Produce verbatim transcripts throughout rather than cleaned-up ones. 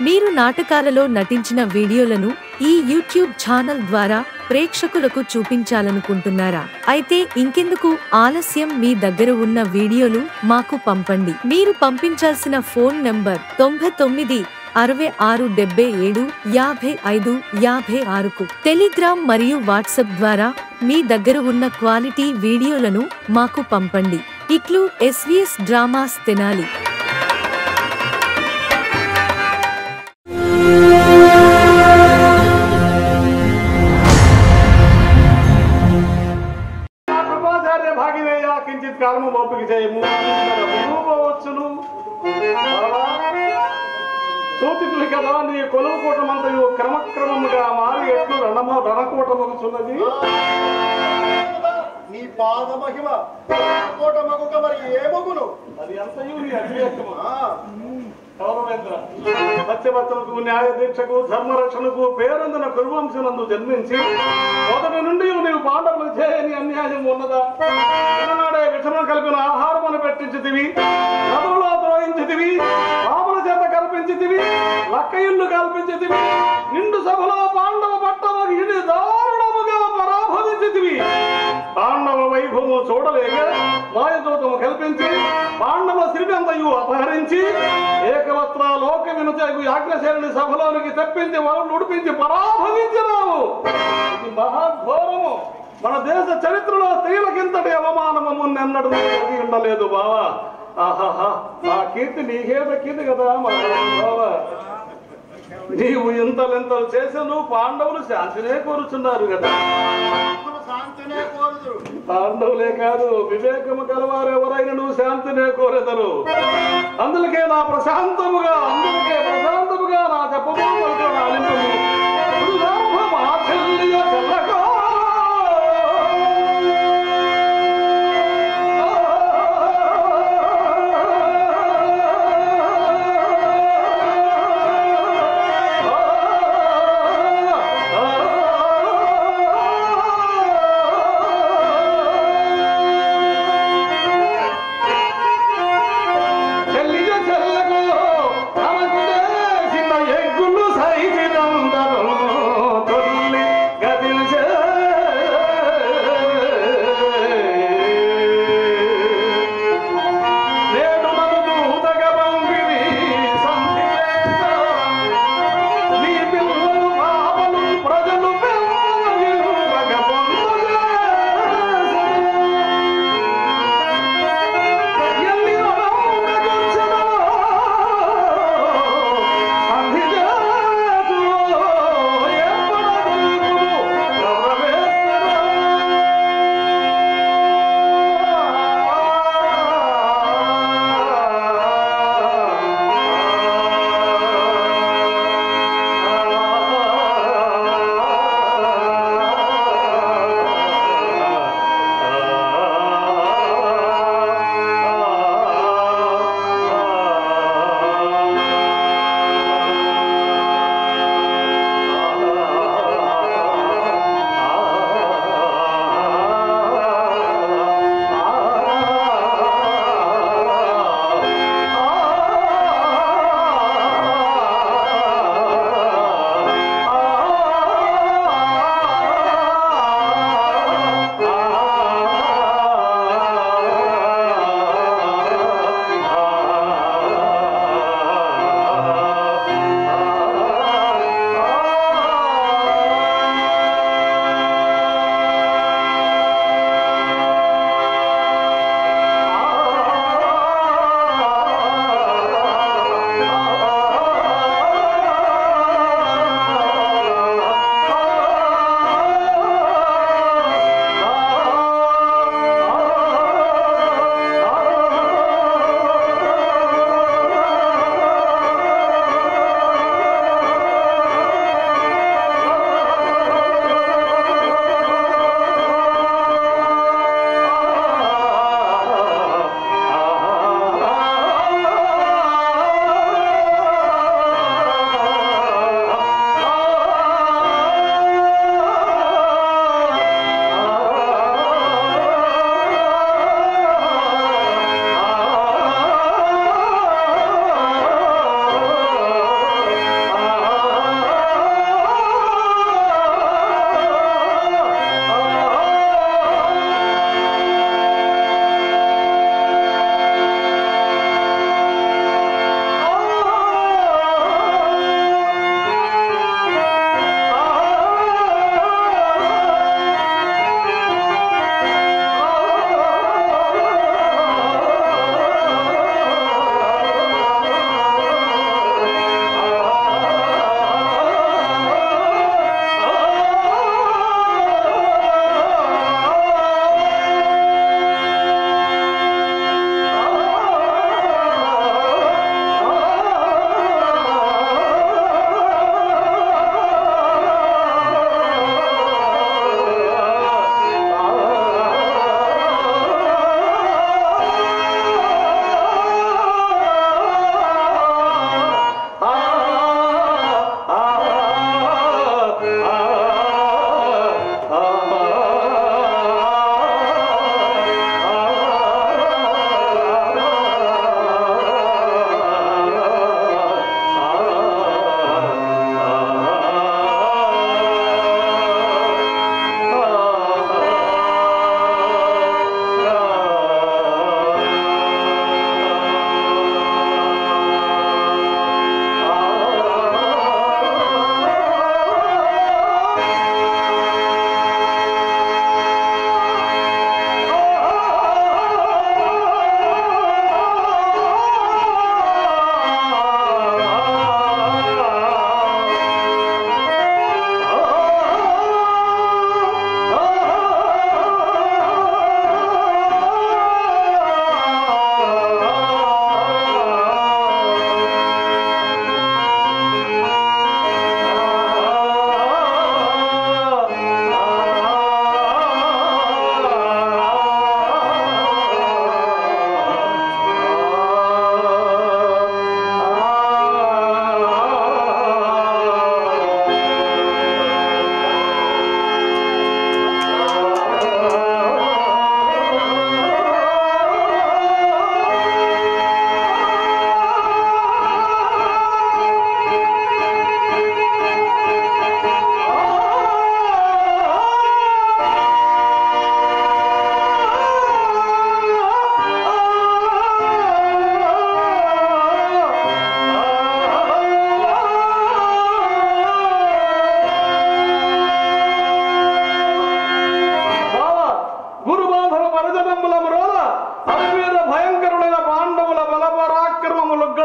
మీరు నాటకాలలో నటించిన వీడియోలను ఈ యూట్యూబ్ ఛానల్ ద్వారా ప్రేక్షకులకు చూపించాలనుకుంటున్నారా? అయితే ఇంకెందుకు ఆలస్యం, మీ దగ్గర ఉన్న వీడియోలు మాకు పంపండి. మీరు పంపించాల్సిన ఫోన్ నంబర్ తొంభై తొమ్మిది అరవై ఆరు డెబ్బై ఏడు యాభై ఐదు యాభై ఆరుకు. టెలిగ్రామ్ మరియు వాట్సాప్ ద్వారా మీ దగ్గర ఉన్న క్వాలిటీ వీడియోలను మాకు పంపండి. ఇట్లు ఎస్వీఎస్ డ్రామాస్ తెనాలి. కించిత్ కాలము ఓపిక చేయము పోవచ్చును. సూచితులు కదా నీ కొలువు కూటమంతయు క్రమక్రమముగా మారి ఎట్లు రణమ రణకూటమగుచున్నది. నీ పాద మహిమ కోటమగుక మరి ఏమగును? అది అంతయు నీ అభివేకము. సత్యవతులకు, న్యాయ దీక్షకు, ధర్మరక్షణకు పేరొందిన కురువంశనందు జన్మించి మొదటి నుండి నీవు పాండవులకు చేయని అన్యాయం ఉన్నదా? చిన్ననాడే విషమం కలిపిన ఆహారమును పెట్టించితివి, నదులలో ద్రోహించితివి, పాముల చేత కల్పించితివి, లక్క ఇల్లు కల్పించితివి, నిండు సభలో పాండవ పట్టము ఇడి దారుణముగా పరాభవించితివి. పాండవ వైభవము చూడలేక మాయదూతము కల్పించి పాండవ శ్రీకంతయు అపహరించి ఏకవస్త్ర లోక వినుతగు యాజ్ఞశేనుని సభలోనికి తెప్పించి వాళ్ళు ఉడిపించి పరాభవించినావు. ఇది మహాఘోరము. మన దేశ చరిత్రలో స్త్రీలకింతటి అవమానము మున్నెన్నడూ కలిగి ఉండలేదు బావా. ఆహాహా, ఆ కీర్తి నీకే దక్కింది కదా మా బావా. నీవు ఇంతలెంతలు చేసాను, పాండవులు శాంతినే కోరుచున్నారు కదా. పాండవులే కాదు, వివేకము గలవారు ఎవరైనా నువ్వు శాంతినే కోరెదరు. అందుకే నా ప్రశాంతముగా అందుకే ప్రశాంతముగా నా చెప్పబోతున్న ఆలింపము ఎగ్గులు సై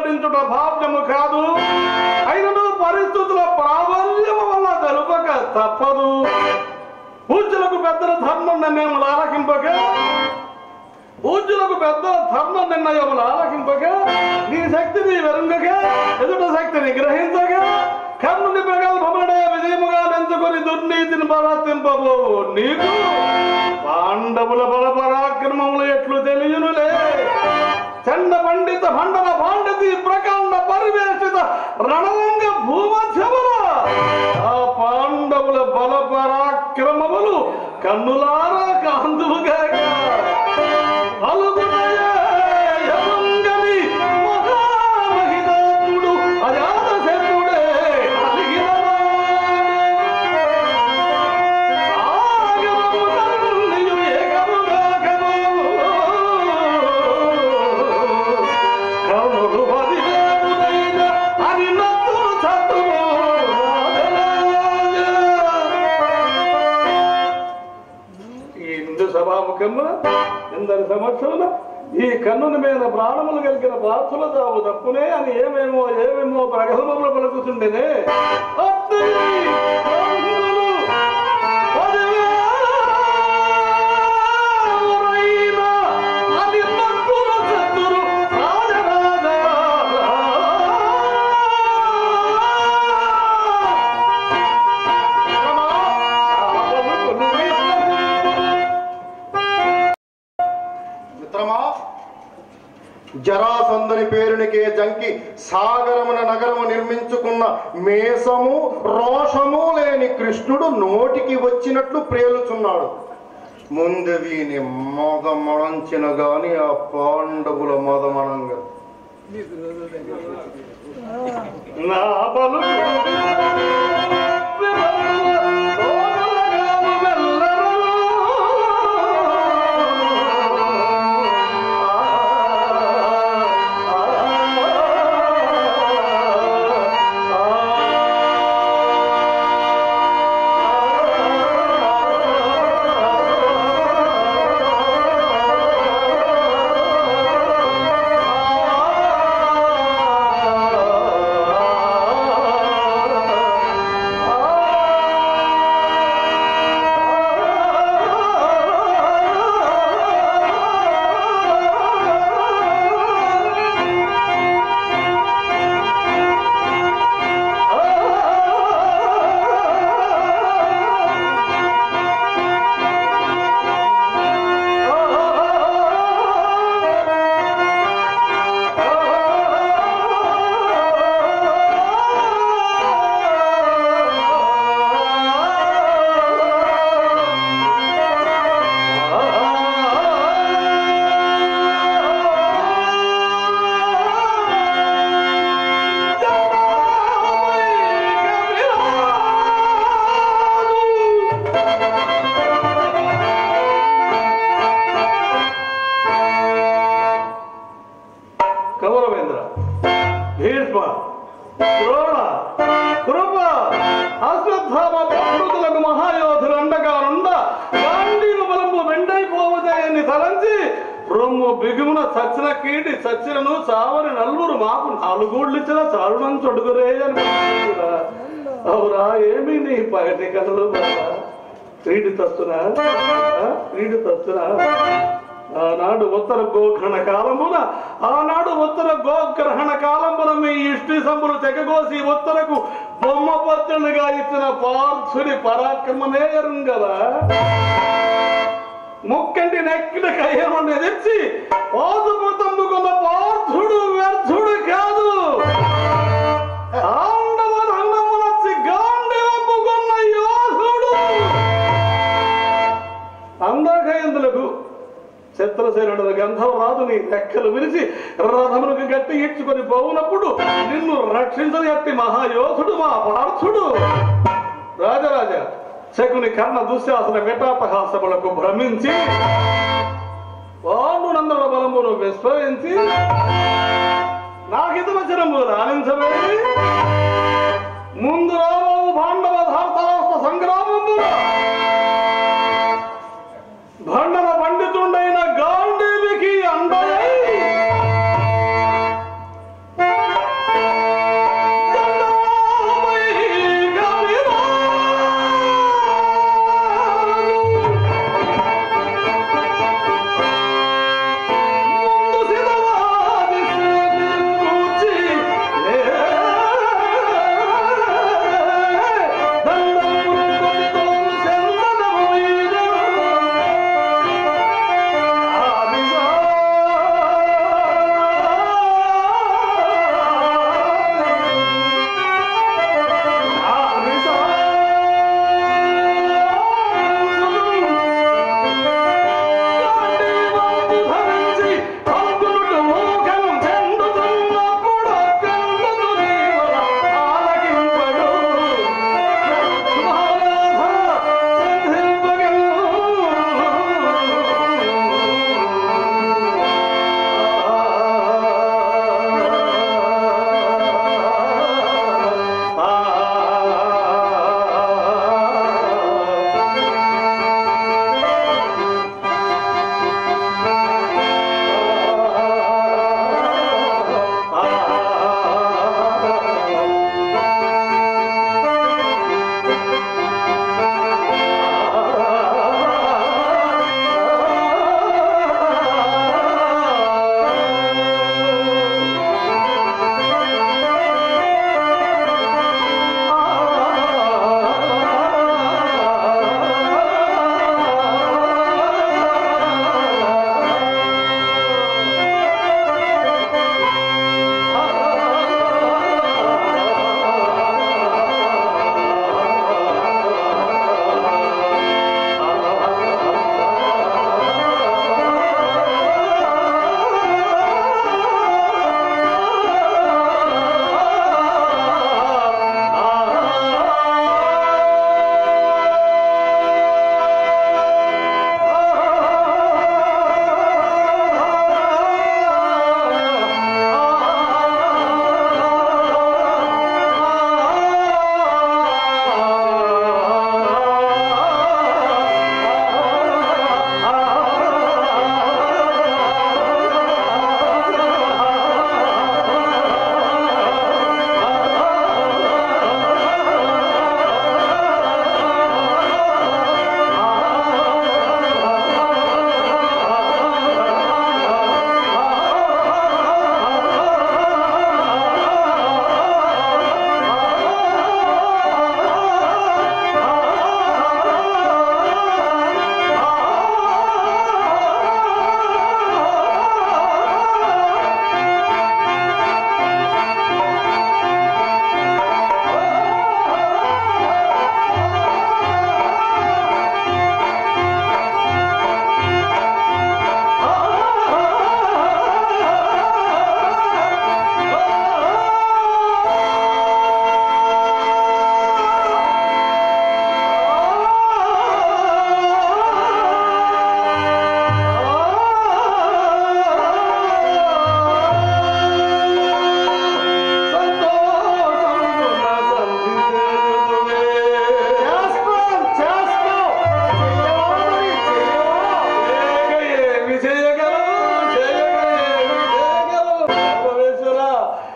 వెల్లడించుట భావ్యము కాదు. అయినను పరిస్థితుల ప్రాబల్యము వల్ల తెలుపక తప్పదు. పూజ్యులకు పెద్దల ధర్మ నిర్ణయములు ఆలకింపక పూజ్యులకు పెద్దల ధర్మ నిర్ణయములు ఆలకింపక నీ శక్తిని వెరుంగక ఎదుట శక్తిని గ్రహించక కర్ణుని ప్రగల్భముడే విజయముగా నెంచుకొని దుర్నీతిని ప్రవర్తింపబో నీకు పాండవుల బల పరాక్రమములు ఎట్లు తెలియనులే. చండ పండిత భండన పాండితి ప్రకాండ పరివేషిత రణరంగ భూమధ్యముల ఆ పాండవుల బల పరాక్రమములు కన్నులారా కాంతువుగా అలుగునయముంగని మహామహితాత్ముడు అజాతశత్రుడే అలిగిన ఆగమము తన్నియు ఏకముగా కమము కర్ణుడు పదివేమునైన అని నత్తులు చత్తుము ఇందు సభాముఖమున ఎందరి సమక్షమున ఈ కన్నుని మీద ప్రాణములు కలిగిన ప్రార్థుల తావు తప్పునే అని ఏమేమో ఏమేమో ప్రగల్భములు పలుకుతుండేనే జరాసంధుని పేరునికే జంకి సాగరమున నగరము నిర్మించుకున్న మేషము రోషము లేని కృష్ణుడు నోటికి వచ్చినట్లు ప్రేలుచున్నాడు. ముందు వీని మదమణంచిన గాని ఆ పాండవుల మదమణంగా నా బలు బిగుమున చచ్చిన కీటి చచ్చినను చావని నలుగురు మాకు నాలుగోళ్ళు ఇచ్చిన చారుణం చొడుగురే అని అవురా ఏమి నీ పగటి కథలు క్రీడి తస్తున్నా క్రీడి తస్తున్నా ఆనాడు ఉత్తర గోగ్రహణ కాలమున ఆనాడు ఉత్తర గోగ్రహణ కాలమున మీ ఇష్టి సంబులు తెగగోసి ఉత్తరకు బొమ్మ పత్రులుగా ఇచ్చిన పార్థుని పరాక్రమమే ఎరుంగదా. ముక్కంటి నెక్కిన కయ్యను తెచ్చి పాదుపు తమ్ముకున్న పార్థుడు వ్యర్థుడు కాదు. ఆండవ రంగమునొచ్చి గాండివప్పుకున్న యోధుడు. అందాకయందులకు చిత్రసేనుడు గంధర్వరాజు నీ రెక్కలు విరిచి రథములకు గట్టి ఈడ్చుకొని పోవునప్పుడు నిన్ను రక్షించని అట్టి మహాయోధుడు మా పార్థుడు. రాజరాజా శకుని కర్ణ దుశ్శాసన విటాపహాసములకు భ్రమించి పాండునందుల బలమును విస్మరించి నాకితవచనము రాణించవేది ముందు రావు పాండవ ధార్తరాష్ట్ర సంగ్రామము భండన పండితుండైన గాంధీవికి అండై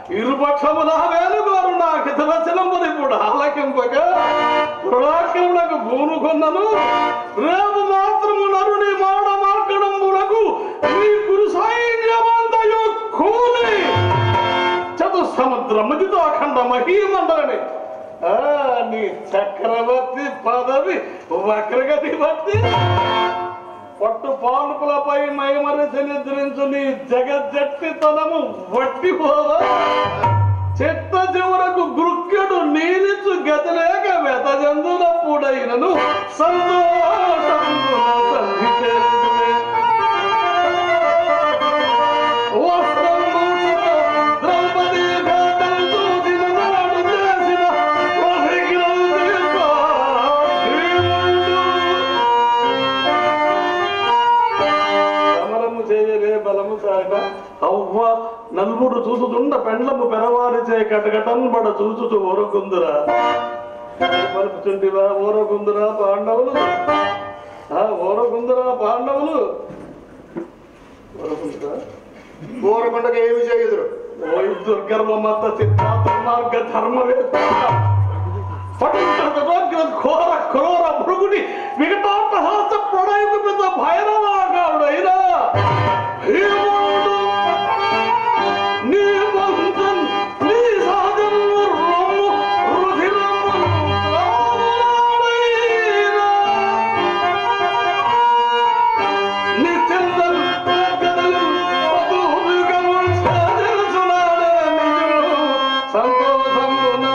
ఇరుపక్షముల వేలుగోరు నా హితవచనముని ఇప్పుడు ఆలకింపక రుణాక్రములకు పూనుకొన్నను. రేపు మాత్రము నరుని మాడ మార్గడంబులకు నీ కురు సైన్యమంతయు కూలి చతుసముద్ర మధ్యతో అఖండ మహీమండలని నీ చక్రవర్తి పదవి వక్రగతి భక్తి పట్టు పాల్పులపై మైమరిచి నిద్రించు నీ జగజ్జట్టితనము వట్టిపోవా. చెట్ట చివరకు గృక్కెడు నీరిచు గతిలేక వెతజందునప్పుడైనను సంతోషమున సంధి చేయుదువే. ద్రౌపది ఘాటం చూసిన నాడు చేసిన సమరము చేయలే బలము సాట అవ్వ నలుగురు చూసుతుండ పెండ్లము పెరవారిచే కటకటన్బడ చూచుతూ ఊరకుందురా పలుకుతుంటివా ఊరకుందురా పాండవులు ఊరకుందురా పాండవులు ఊరకుందురా ఊరకుండగా ఏమి చేయుదురు. ఓ దుర్గర్వమత చిత్తా దుర్మార్గ ధర్మవేత్త ఘోర క్రూర భృగుని వికటాట్టహాస ప్రణయకు పెద్ద భైరవాగావుడైనా నీ వంశం నీ సహజము రొమ్ము రుధిరము నీ చింతలు గదలు పదువుగము సాధించునాడే నిజము సంతోషమున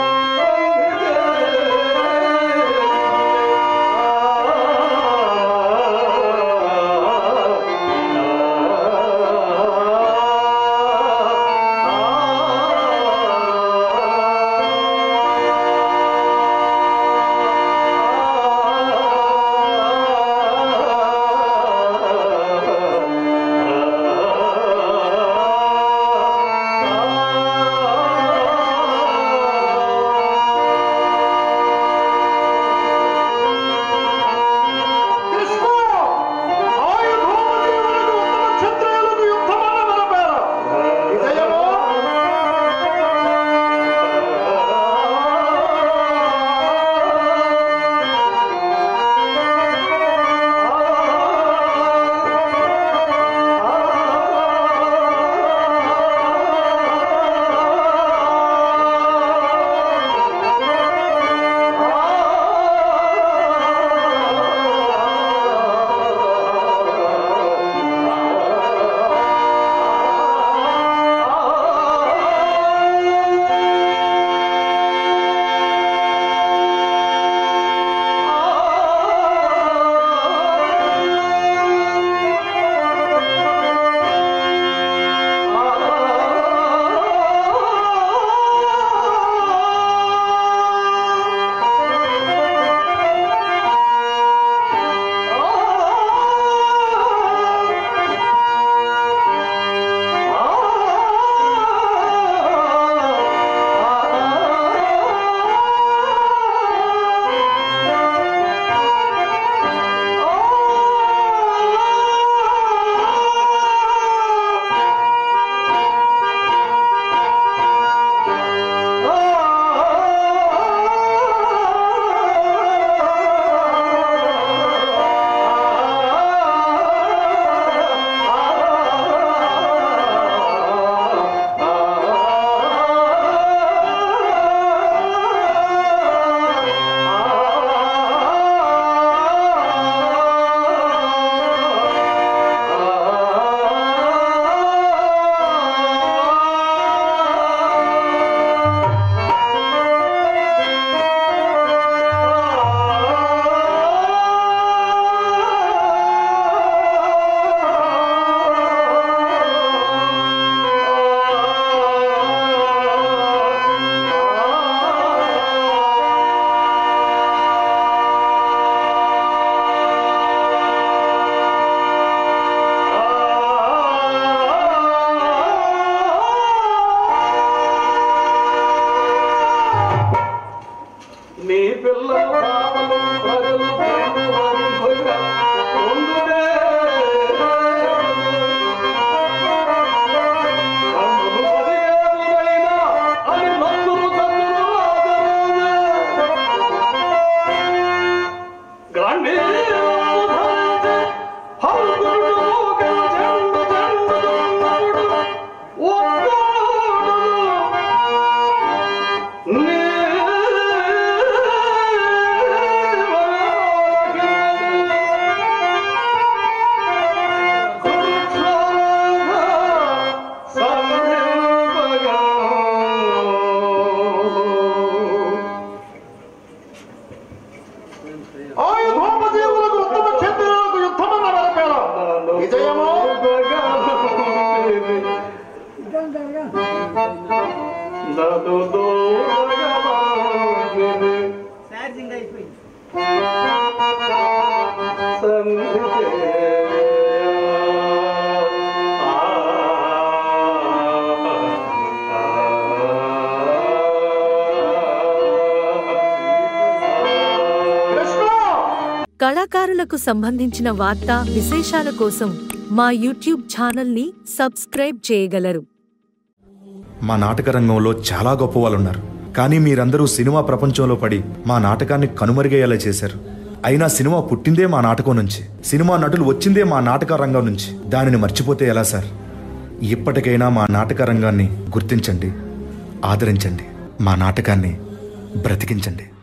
ఛార్జింగ్ అయిపోయింది. కళాకారులకు సంబంధించిన వార్తా విశేషాల కోసం మా యూట్యూబ్ ఛానల్ని సబ్స్క్రైబ్ చేయగలరు. మా నాటక రంగంలో చాలా గొప్ప వాళ్ళు ఉన్నారు, కానీ మీరందరూ సినిమా ప్రపంచంలో పడి మా నాటకాన్ని కనుమరుగయ్యేలా చేశారు. అయినా సినిమా పుట్టిందే మా నాటకం నుంచి, సినిమా నటులు వచ్చిందే మా నాటక రంగం నుంచి. దానిని మర్చిపోతే ఎలా సార్? ఇప్పటికైనా మా నాటక రంగాన్ని గుర్తించండి, ఆదరించండి, మా నాటకాన్ని బ్రతికించండి.